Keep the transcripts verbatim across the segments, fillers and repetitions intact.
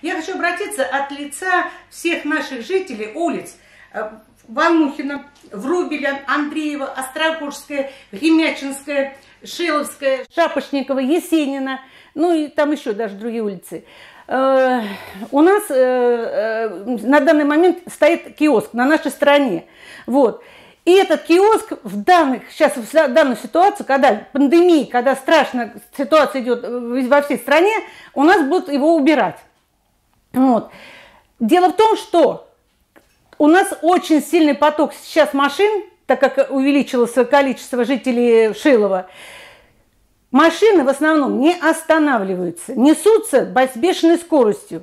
Я хочу обратиться от лица всех наших жителей улиц Ванухина, Врубеля, Андреева, Острогожская, Гремячинская, Шиловская, Шапошникова, Есенина, ну и там еще даже другие улицы. У нас на данный момент стоит киоск на нашей стороне. Вот. И этот киоск в данных, сейчас в данную ситуацию, когда пандемия, когда страшная ситуация идет во всей стране, у нас будут его убирать. Вот. Дело в том, что у нас очень сильный поток сейчас машин, так как увеличилось количество жителей Шилова. Машины в основном не останавливаются, несутся с бешеной скоростью.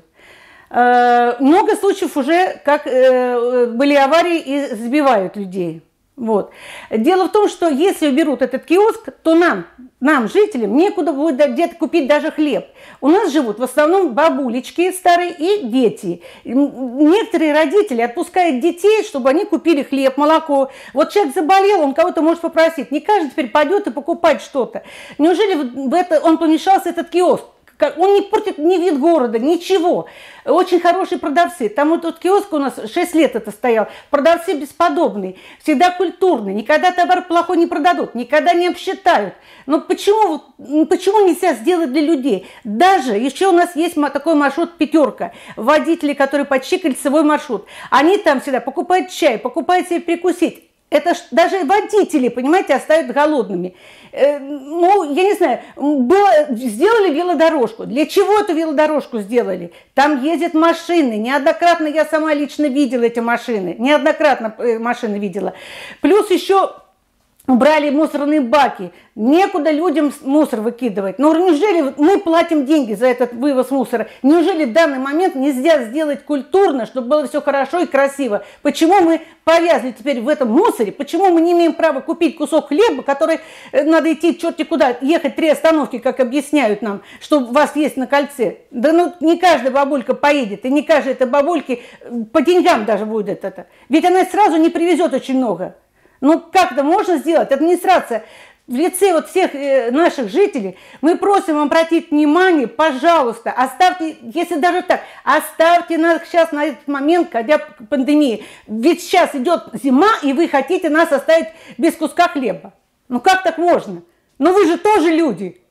Много случаев уже, как были аварии и сбивают людей. Вот. Дело в том, что если уберут этот киоск, то нам, нам, жителям, некуда будет где-то купить даже хлеб. У нас живут в основном бабулечки старые и дети. Некоторые родители отпускают детей, чтобы они купили хлеб, молоко. Вот человек заболел, он кого-то может попросить. Не каждый теперь пойдет и покупать что-то. Неужели в это он помешался, этот киоск? Он не портит ни вид города, ничего. Очень хорошие продавцы. Там вот тот киоск у нас шесть лет это стоял. Продавцы бесподобные, всегда культурные. Никогда товар плохой не продадут, никогда не обсчитают. Но почему, почему нельзя сделать для людей? Даже еще у нас есть такой маршрут «Пятерка». Водители, которые почти кольцевой маршрут. Они там всегда покупают чай, покупают себе перекусить. Это ж даже водители, понимаете, оставят голодными. Э, ну, я не знаю, было, сделали велодорожку. Для чего эту велодорожку сделали? Там ездят машины. Неоднократно я сама лично видела эти машины. Неоднократно машины видела. Плюс еще убрали мусорные баки. Некуда людям мусор выкидывать. Но неужели мы платим деньги за этот вывоз мусора? Неужели в данный момент нельзя сделать культурно, чтобы было все хорошо и красиво? Почему мы повязли теперь в этом мусоре? Почему мы не имеем права купить кусок хлеба, который надо идти черти куда, ехать три остановки, как объясняют нам, что у вас есть на кольце? Да ну не каждая бабулька поедет, и не каждая эта бабулька по деньгам даже будет это. Ведь она сразу не привезет очень много. Ну как-то можно сделать? Администрация в лице вот всех наших жителей, мы просим обратить внимание, пожалуйста, оставьте, если даже так, оставьте нас сейчас на этот момент, когда пандемия. Ведь сейчас идет зима, и вы хотите нас оставить без куска хлеба. Ну как так можно? Ну вы же тоже люди.